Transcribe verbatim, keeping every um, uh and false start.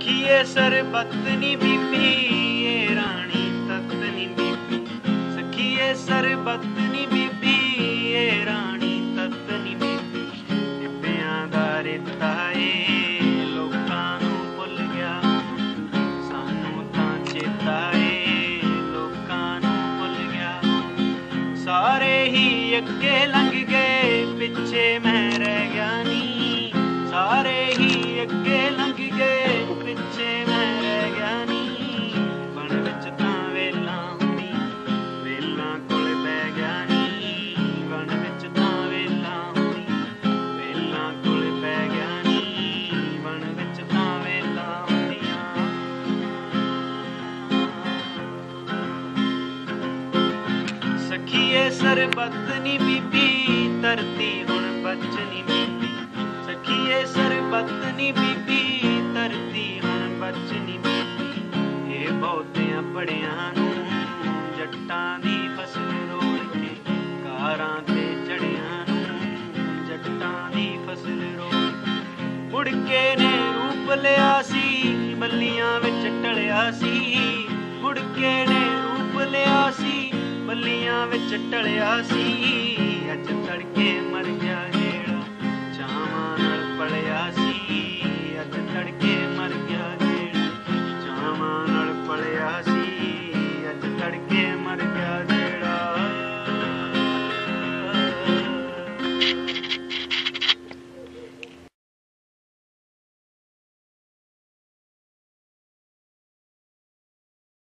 सखीए सरबत नी बीबी ये रानी तत नी बीबी, सखीए सरबत नी बीबी ये रानी तत नी बीबी। टिब्बियां दा रेता ए लोकां नूं भुल गया, सानू तां चेता ए लोकां नूं भुल गया। सारे ही अगे लंघ गए पिछे मैं रह गया नी, सारे ही अगे लंघ गए पिछे मैं रह गया नी। बन विच तां वेलां हुंदी वेलां कोल बह गया नी, बन विच तां वेलां हुंदी वेलां कोल बह गया नी, बन विच तां वेलां हुंदियां। सखीए सरबत नी बीबी धरती हुण बच नी बीबी, सखीए सरबत नी बीबी धरती हुण बच नी बीबी। ये बहुतियां बड़ियां नूं जट्टां दी फसल रोल के, कारां ते चढ़ियां नूं जट्टां दी फसल रोल। मुड़ के ने रूप लिया सी बल्लियां विच टलिया सी, मुड़ के ने रूप लिया सी बल्लियां विच टलिया सी। अज तड़के मर गया जेड़ा चावां नाल पलिया सी, अज तड़के